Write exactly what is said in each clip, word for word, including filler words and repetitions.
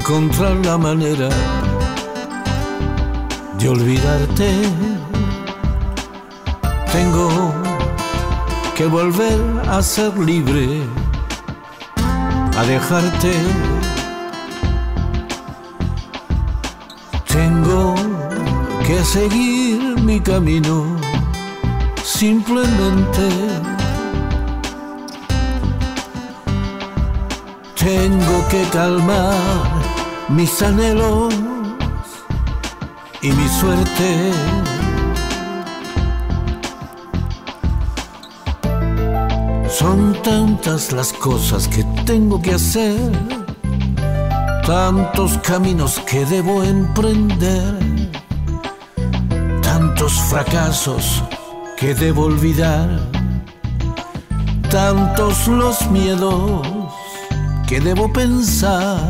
encontrar la manera de olvidarte. Tengo que volver a ser libre, a dejarte. Tengo que seguir mi camino, simplemente. Tengo que calmar mis anhelos y mi suerte. Son tantas las cosas que tengo que hacer, tantos caminos que debo emprender, tantos fracasos que debo olvidar, tantos los miedos que debo pensar.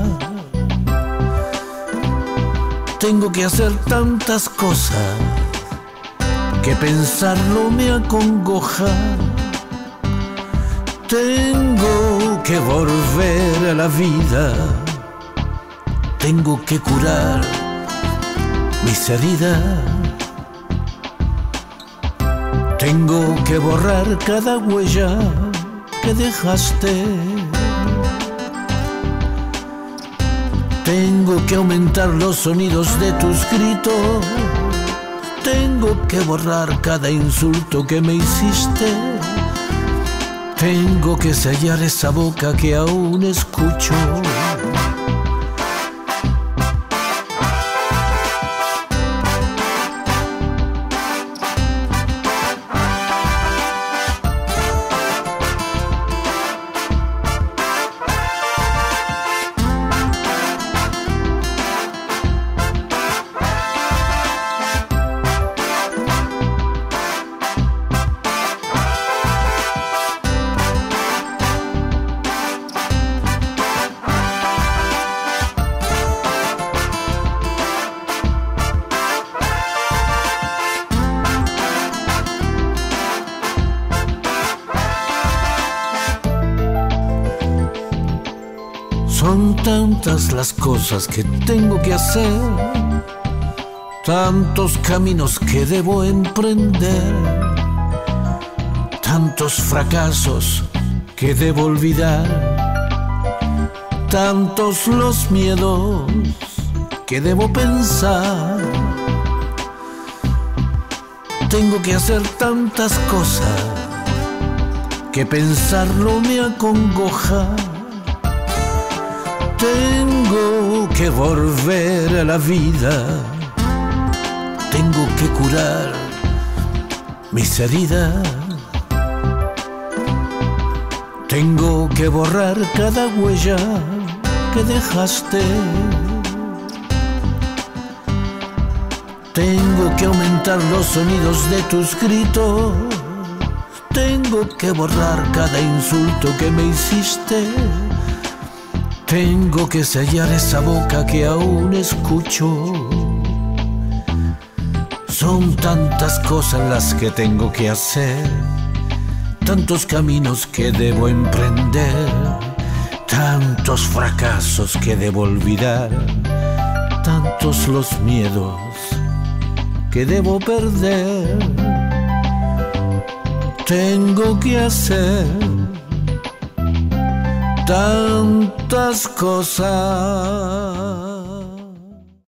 Tengo que hacer tantas cosas que pensarlo me acongoja. Tengo que volver a la vida, tengo que curar mis heridas, tengo que borrar cada huella que dejaste. Tengo que aumentar los sonidos de tus gritos, tengo que borrar cada insulto que me hiciste. Tengo que sellar esa boca que aún escucho. Son tantas las cosas que tengo que hacer, tantos caminos que debo emprender, tantos fracasos que debo olvidar, tantos los miedos que debo pensar. Tengo que hacer tantas cosas que pensarlo me acongoja. Tengo que volver a la vida, tengo que curar mis heridas, tengo que borrar cada huella que dejaste. Tengo que aumentar los sonidos de tus gritos, tengo que borrar cada insulto que me hiciste. Tengo que sellar esa boca que aún escucho. Son tantas cosas las que tengo que hacer, tantos caminos que debo emprender, tantos fracasos que debo olvidar, tantos los miedos que debo perder. Tengo que hacer tantas cosas